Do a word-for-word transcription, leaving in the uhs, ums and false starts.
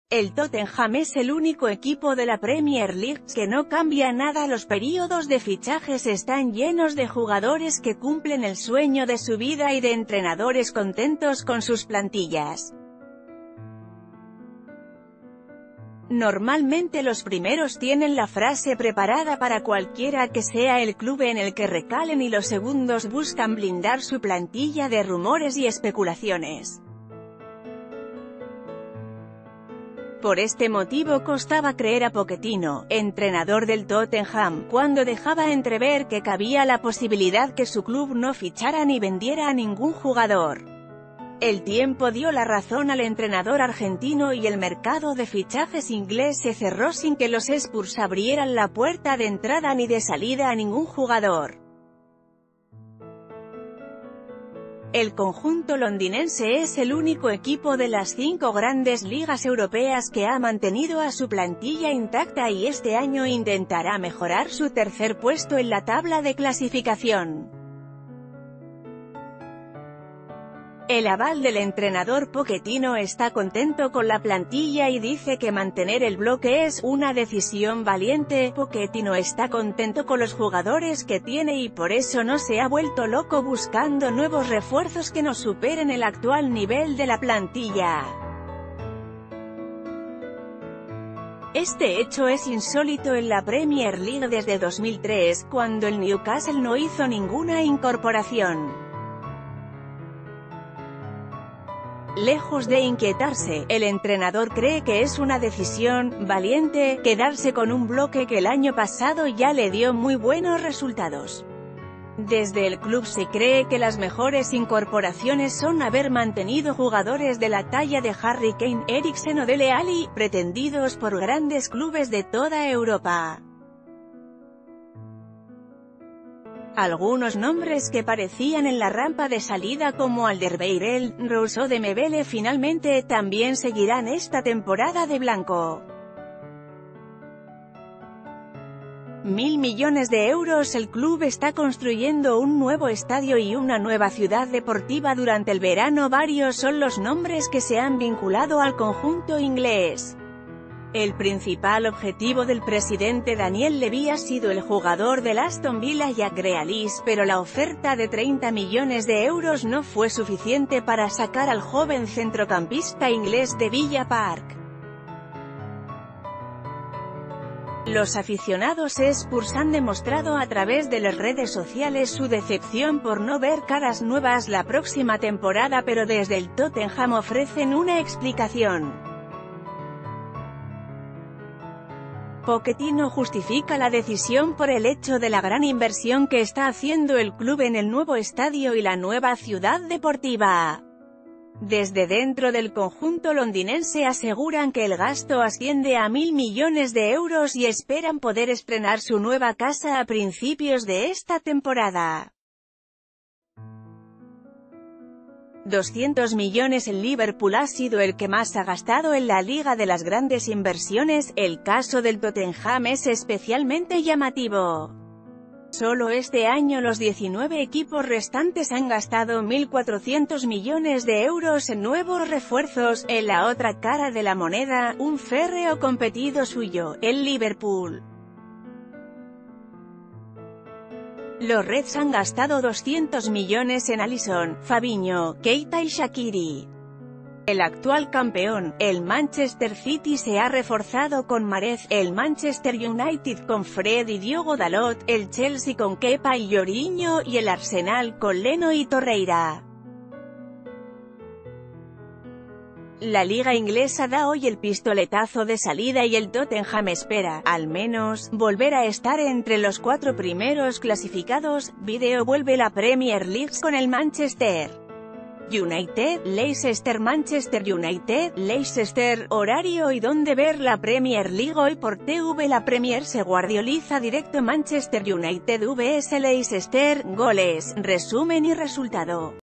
El Tottenham es el único equipo de la Premier League que no cambia nada. Los periodos de fichajes están llenos de jugadores que cumplen el sueño de su vida y de entrenadores contentos con sus plantillas. Normalmente los primeros tienen la frase preparada para cualquiera que sea el club en el que recalen y los segundos buscan blindar su plantilla de rumores y especulaciones. Por este motivo costaba creer a Pochettino, entrenador del Tottenham, cuando dejaba entrever que cabía la posibilidad que su club no fichara ni vendiera a ningún jugador. El tiempo dio la razón al entrenador argentino y el mercado de fichajes inglés se cerró sin que los Spurs abrieran la puerta de entrada ni de salida a ningún jugador. El conjunto londinense es el único equipo de las cinco grandes ligas europeas que ha mantenido a su plantilla intacta y este año intentará mejorar su tercer puesto en la tabla de clasificación. El aval del entrenador Pochettino está contento con la plantilla y dice que mantener el bloque es una decisión valiente. Pochettino está contento con los jugadores que tiene y por eso no se ha vuelto loco buscando nuevos refuerzos que no superen el actual nivel de la plantilla. Este hecho es insólito en la Premier League desde dos mil tres, cuando el Newcastle no hizo ninguna incorporación. Lejos de inquietarse, el entrenador cree que es una decisión valiente quedarse con un bloque que el año pasado ya le dio muy buenos resultados. Desde el club se cree que las mejores incorporaciones son haber mantenido jugadores de la talla de Harry Kane, Eriksen o Dele Alli, pretendidos por grandes clubes de toda Europa. Algunos nombres que parecían en la rampa de salida como Alderweireld, Rousseau de Dembélé finalmente también seguirán esta temporada de blanco. Mil millones de euros. El club está construyendo un nuevo estadio y una nueva ciudad deportiva durante el verano. Varios son los nombres que se han vinculado al conjunto inglés. El principal objetivo del presidente Daniel Levy ha sido el jugador del Aston Villa Jack Grealish, pero la oferta de treinta millones de euros no fue suficiente para sacar al joven centrocampista inglés de Villa Park. Los aficionados Spurs han demostrado a través de las redes sociales su decepción por no ver caras nuevas la próxima temporada, pero desde el Tottenham ofrecen una explicación. Pochettino justifica la decisión por el hecho de la gran inversión que está haciendo el club en el nuevo estadio y la nueva ciudad deportiva. Desde dentro del conjunto londinense aseguran que el gasto asciende a mil millones de euros y esperan poder estrenar su nueva casa a principios de esta temporada. doscientos millones. El Liverpool ha sido el que más ha gastado en la liga de las grandes inversiones. El caso del Tottenham es especialmente llamativo. Solo este año los diecinueve equipos restantes han gastado mil cuatrocientos millones de euros en nuevos refuerzos. En la otra cara de la moneda, un férreo competido suyo, el Liverpool. Los Reds han gastado doscientos millones en Alisson, Fabinho, Keita y Shaqiri. El actual campeón, el Manchester City, se ha reforzado con Mahrez, el Manchester United con Fred y Diogo Dalot, el Chelsea con Kepa y Jorginho y el Arsenal con Leno y Torreira. La liga inglesa da hoy el pistoletazo de salida y el Tottenham espera, al menos, volver a estar entre los cuatro primeros clasificados. Video vuelve la Premier League con el Manchester United, Leicester. Manchester United, Leicester. Horario y dónde ver la Premier League hoy por T V. La Premier se guardioliza directo. Manchester United vs Leicester. Goles, resumen y resultado.